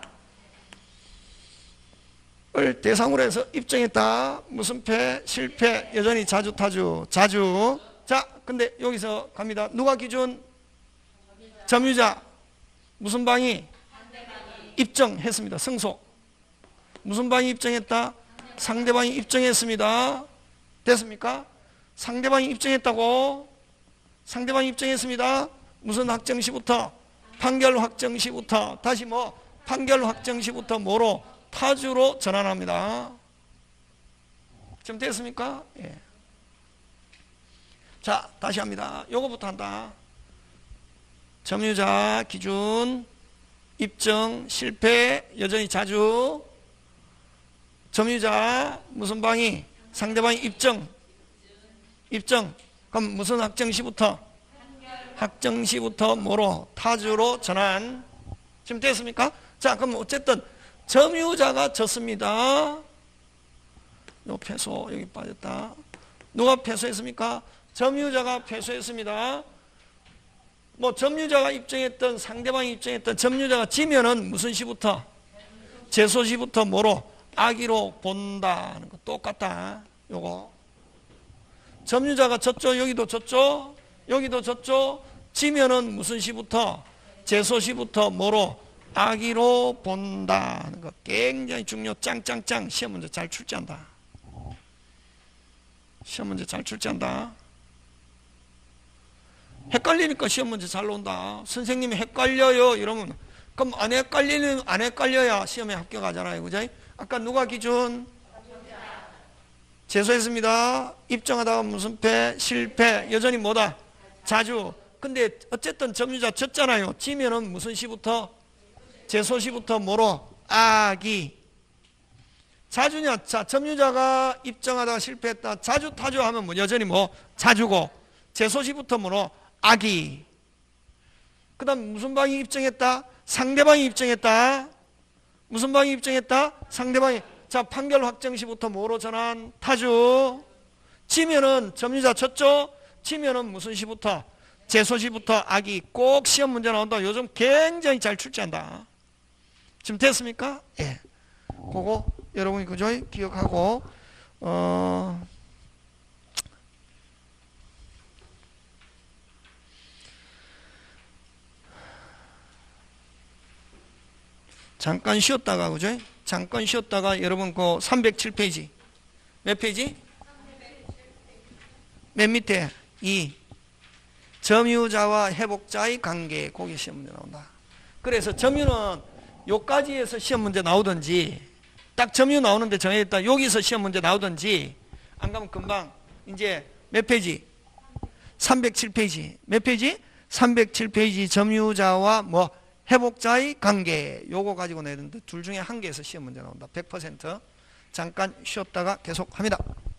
대상으로 해서 입증했다. 무슨 패? 실패. 여전히 자주 타주. 자주. 자, 근데 여기서 갑니다. 누가 기준? 점유자. 무슨 방이? 입증했습니다. 승소. 무슨 방이 입증했다? 상대방이 입증했습니다. 됐습니까? 상대방이 입증했다고? 상대방이 입증했습니다. 무슨 확정시부터? 판결 확정시부터. 다시 뭐? 판결 확정시부터 뭐로? 타주로 전환합니다. 지금 됐습니까? 예. 자, 다시 합니다. 요거부터 한다. 점유자 기준, 입증, 실패, 여전히 자주. 점유자 무슨 방이? 상대방이 입증. 입증. 그럼 무슨 확정시부터? 확정시부터 뭐로? 타주로 전환. 지금 됐습니까? 자, 그럼 어쨌든 점유자가 졌습니다. 요 패소 여기 빠졌다. 누가 패소했습니까? 점유자가 패소했습니다. 뭐 점유자가 입증했던 상대방이 입증했던 점유자가 지면은 무슨 시부터? 제소시부터 뭐로? 악의로 본다는 거 똑같다. 요거 점유자가 졌죠. 여기도 졌죠. 여기도 졌죠. 지면은 무슨 시부터? 제소시부터 뭐로? 악의로 본다는 거 굉장히 중요. 짱짱짱. 시험 문제 잘 출제한다. 시험 문제 잘 출제한다. 헷갈리니까 시험 문제 잘 나온다. 선생님이 헷갈려요 이러면 그럼 안 헷갈리는 안 헷갈려야 시험에 합격하잖아요. 그죠? 아까 누가 기준? 제소했습니다. 입증하다가 무슨 패? 실패. 여전히 뭐다? 자주. 근데 어쨌든 점유자 졌잖아요. 지면은 무슨 시부터? 제소시부터 뭐로? 악의. 자주냐? 자, 점유자가 입증하다가 실패했다. 자주 타주 하면 뭐 여전히 뭐? 자주고. 제소시부터 뭐로? 악의. 그 다음 무슨 방이 입증했다? 상대방이 입증했다. 무슨 방이 입증했다? 상대방이. 자, 판결 확정시부터 뭐로 전환? 타주. 지면은 점유자 쳤죠? 지면은 무슨 시부터? 제소시부터 악의. 꼭 시험 문제 나온다. 요즘 굉장히 잘 출제한다. 지금 됐습니까? 예. 그거 여러분이 그죠? 기억하고 어 잠깐 쉬었다가, 그죠? 잠깐 쉬었다가 여러분 그 삼백칠 페이지. 몇 페이지? 맨 밑에 이. 점유자와 회복자의 관계. 거기 시험 문제 나온다. 그래서 점유는 요까지에서 시험 문제 나오든지, 딱 점유 나오는데 정해졌다. 여기서 시험 문제 나오든지, 안 가면 금방, 이제 몇 페이지? 삼백칠 페이지. 몇 페이지? 삼백칠 페이지 점유자와 뭐 회복자의 관계. 요거 가지고 내는데 둘 중에 한 개에서 시험 문제 나온다. 백 퍼센트. 잠깐 쉬었다가 계속 합니다.